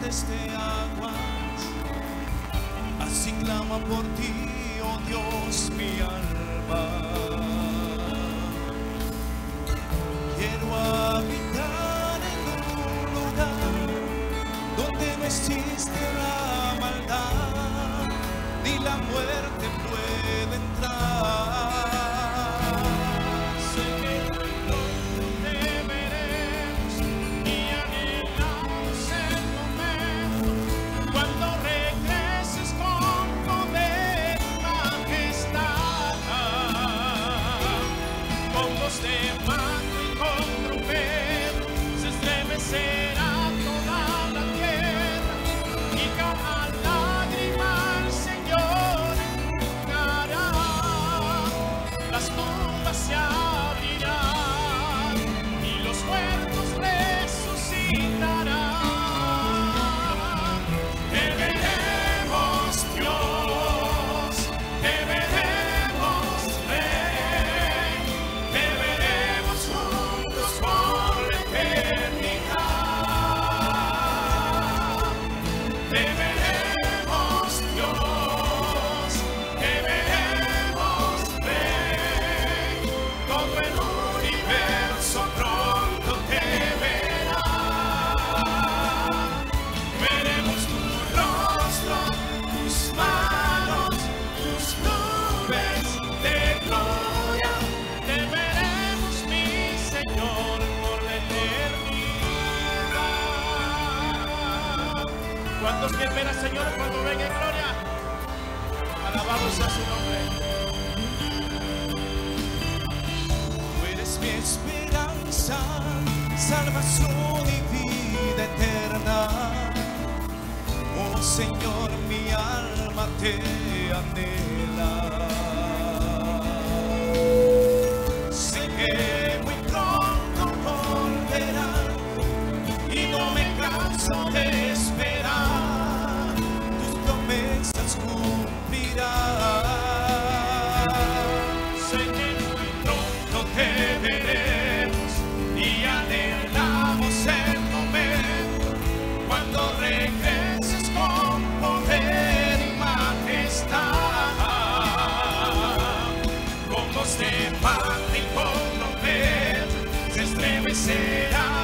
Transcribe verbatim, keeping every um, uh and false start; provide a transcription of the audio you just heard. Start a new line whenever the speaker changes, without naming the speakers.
torrentes de aguas, así clama por ti, oh Dios, mi alma. Quiero habitar en un lugar donde no existe la maldad, ni la muerte puede entrar.
De mando y con trompeta se estremecerá toda la tierra y cada lágrima al Señor enjugará. Las tumbas se abrirán y los muertos resucitarán. Te veremos, Dios, te veremos, Rey, te veremos juntos por la eternidad. Te veremos, Dios, te veremos, Rey, todo el universo pronto te verá. Veremos tu rostro, tus manos, tus nubes de gloria. Te veremos, mi Señor, por la eternidad. ¿Cuántos que esperan, Señor, cuando venga en gloria? Alabamos a su nombre.
Tú eres mi esperanza, salvación y vida eterna. Oh Señor, mi alma te anhela. Sé que muy pronto volverás y no me canso de esperar. Tus promesas cumplirás.
Sé que muy pronto te veremos y anhelamos el momento cuando regreses con poder y majestad. Con voz de mando y con trompeta se estremecerá